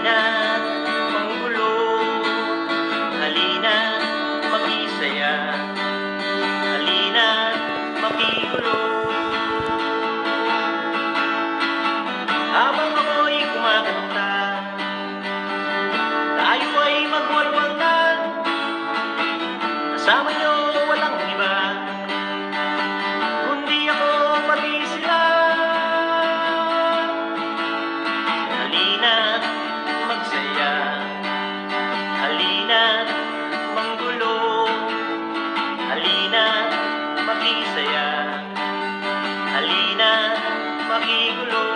Halina't manggulo, halina't makisaya, halina't makigulo. Habang ako'y kumakanta, tayo ay magwalwal na. Kasama niyo walang iba, kundi ako pati sila. Halina't magsaya, halina't manggulo, halina't makisaya, halina't makigulo.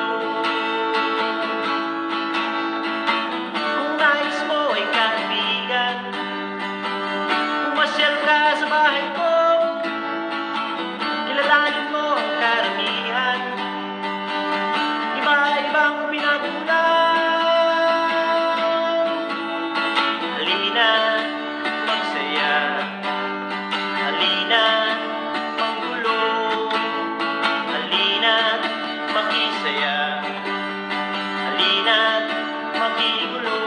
Kung nais mo ay kaibigan, pumasyal ka sa bahay ko, kilalanin mo ang karamihan, iba-ibang pinagmulan. Halina't magsaya, halina't manggulo, halina't makisaya, halina't makigulo.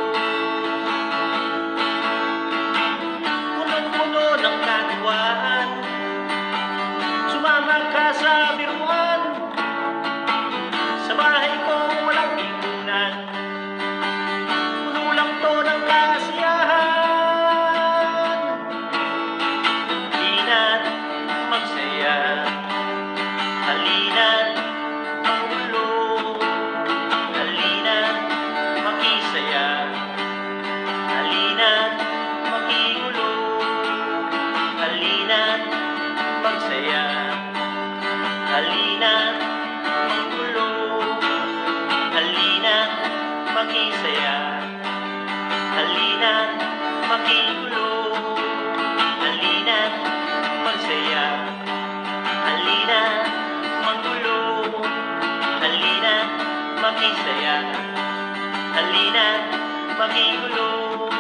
Punong-puno ng katuwaan, sumama ka sa biruan, sa bahay ko walang ikunan, puno lang to ng kasiyahan. Halina't magsaya, halina't manggulo, halina't makisaya, halina't makigulo, halina't magsaya, halina't manggulo, halina't makisaya, halina't makigulo, halina't magsaya, halina't manggulo, halina't makisaya, halina't makigulo.